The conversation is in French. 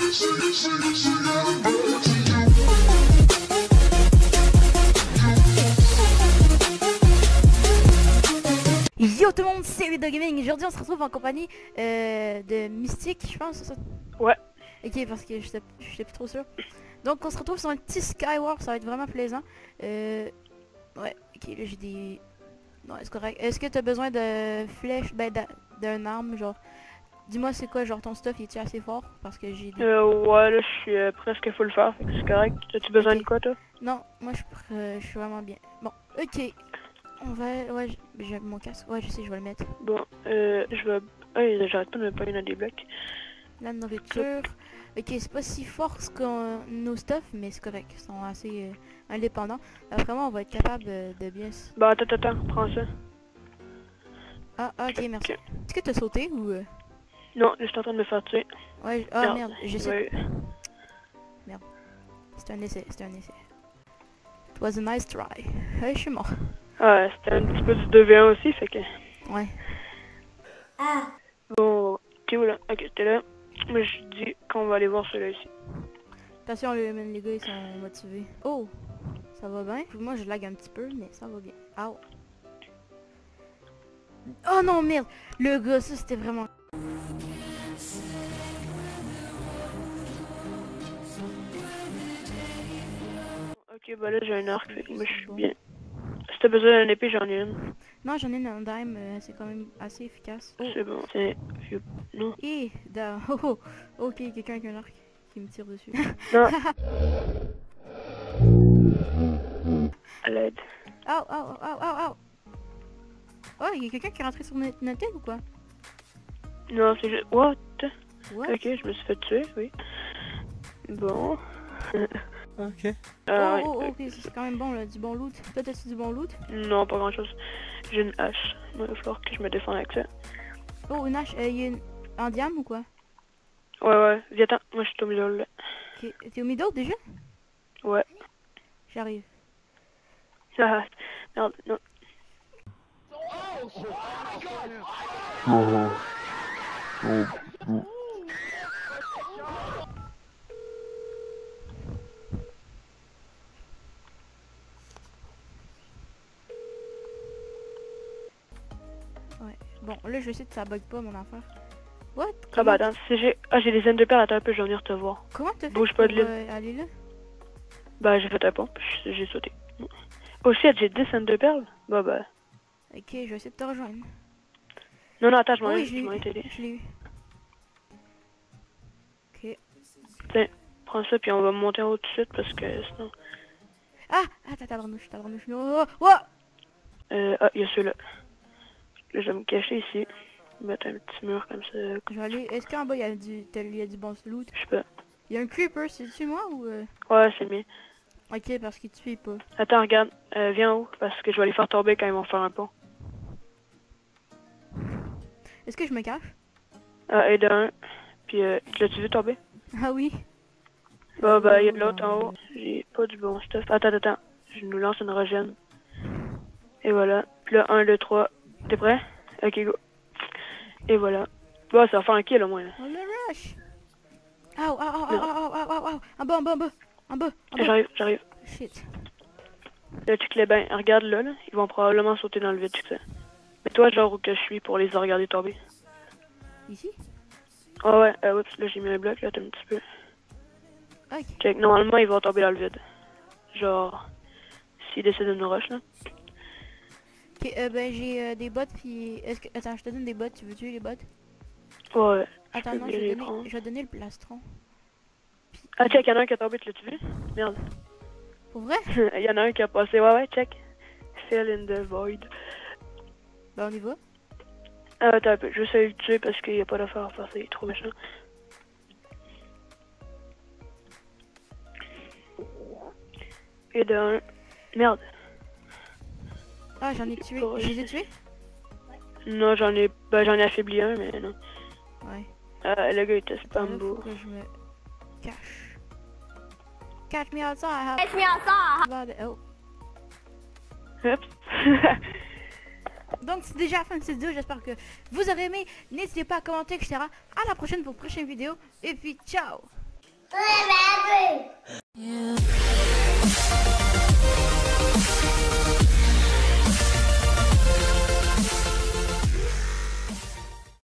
Yo tout le monde, c'est Wido Gaming. Aujourd'hui on se retrouve en compagnie de Mystique, je pense, c'est ça? Ouais. Ok, parce que j'étais plus trop sûr. Donc on se retrouve sur un petit Skyward, ça va être vraiment plaisant. Ouais, ok, là j'ai des... Non, c'est correct. Est-ce que t'as besoin de flèches, ben d'un arme, genre... Dis-moi c'est quoi, genre ton stuff, est-tu assez fort? Parce que j'ai des... Ouais, là je suis presque full fort, fait que c'est correct. As-tu besoin de quoi toi? Non, moi je suis vraiment bien. Bon, ok. On va... Ouais, j'ai mon casque. Ouais, je sais, je vais le mettre. Bon, je vais... Hey, j'arrête pas de me pogner dans des blocs. La nourriture. Ok, c'est pas si fort que nos stuff, mais c'est correct. Ils sont assez indépendants. Après moi, on va être capable de bien... Bah attends, prends ça. Ah, ok, merci. Okay. Est-ce que t'as sauté ou... Non, je suis en train de me faire tuer. Ouais, merde, j'essaie... Ouais. Merde. C'était un essai. It was a nice try. Ouais, je suis mort. Ouais, c'était un petit peu du 2v1 aussi, fait que... Ouais. Ah. Bon, t'es où là? Ok, t'es là. Moi je dis qu'on va aller voir celui-là ici. Attention, les gars, ils sont motivés. Oh, ça va bien? Moi, je lag un petit peu, mais ça va bien. Ow. Oh non, merde! Le gars, ça, c'était vraiment... Ok, bah là j'ai un arc, fait que moi je suis bien. Si t'as besoin d'une épée, j'en ai une. Non, j'en ai une en dime, c'est quand même assez efficace. Oh. C'est bon, c'est... Non. Eh, oh, ok, quelqu'un avec un arc qui me tire dessus. Non. À l'aide. Oh, il y a quelqu'un qui est rentré sur notre tête ou quoi? Non, c'est juste... What? What? Ok, je me suis fait tuer, oui. Bon. Ok. Ok, c'est quand même bon là, du bon loot. Toi, t'as-tu du bon loot? Non, pas grand chose. J'ai une hache. Il va falloir que je me défende avec ça. Oh, une hache, il y a une... En diamant ou quoi? Ouais, viens-t'en. Moi, je suis au milieu là. Ok, t'es au middle déjà? Ouais. J'arrive. Ah, merde, non. Ouais. Bon, là, je vais essayer que ça bug pas mon affaire. What? Ah bah attends, si j'ai... Ah, j'ai des ailes de perles, attends un peu, je vais venir te voir. Comment t'as fait Bouge pas de pour, l'île. aller là? Bah, j'ai fait ta pompe, j'ai sauté. Oh shit, j'ai 10 ailes de perles? Bah. Ok, je vais essayer de te rejoindre. Non, attends, je m'en Oui, ai, je l'ai eu. t'aider. Je l'ai eu. Ok. Tiens, prends ça, puis on va monter en haut tout de suite, parce que sinon... Ah! T'as le renouche. Oh! Oh! Ah, il y a ceux-là. Là, je vais me cacher ici. Mettre un petit mur comme ça. Je vais aller... Est-ce qu'en bas, il y a du bon loot? Je sais pas. Il y a un creeper, c'est-tu moi ou... Ouais, c'est mieux. Ok, parce qu'il tue pas. Attends, regarde. Viens en haut, parce que je vais les faire tomber quand ils vont faire un pont. Est-ce que je me cache? Ah, et d'un. Puis, l'as-tu vu tomber? Ah oui. Bah, il y a de l'autre en haut. J'ai pas du bon stuff. Attends. Je nous lance une régène. Et voilà. Puis là, 1, 2, 3. T'es prêt? Ok, go. Et voilà. Bah, ça va faire un kill au moins. Là. Oh, le rush! Ow! En bas! J'arrive. Shit. Là, tu clés bien. Regarde là. Ils vont probablement sauter dans le vide, tu sais. Mais toi, genre où que je suis pour les regarder tomber. Ici? Ah ouais, oups, là j'ai mis un bloc, là, t'as un petit peu. Ok. Check, normalement ils vont tomber dans le vide. Genre, s'ils décident de nous rush là. Ok, ben j'ai des bottes puis... Attends, je te donne des bottes, tu veux tuer les bottes? Ouais. Attends, non, je vais donner le plastron. Puis... Ah check, y'en a un qui a tombé, tu l'as-tu vu? Merde. Pour vrai? Y'en a un qui a passé, ouais, check. Fell in the void. Ben on y va. Ah, attends un peu, je vais essayer de le tuer parce qu'il n'y a pas d'affaire à faire, c'est trop méchant. Et d'un... Merde. Ah, j'en ai tué. Je les ai tués? Non, j'en ai affaibli un, mais non. Ouais. Le gars était spam Là, beau. faut que je me cache. Catch me outside. Catch me outside. Oh. Oups. Donc c'est déjà la fin de cette vidéo, j'espère que vous aurez aimé. N'hésitez pas à commenter, etc. À la prochaine pour une prochaine vidéo. Et puis ciao. Ouais.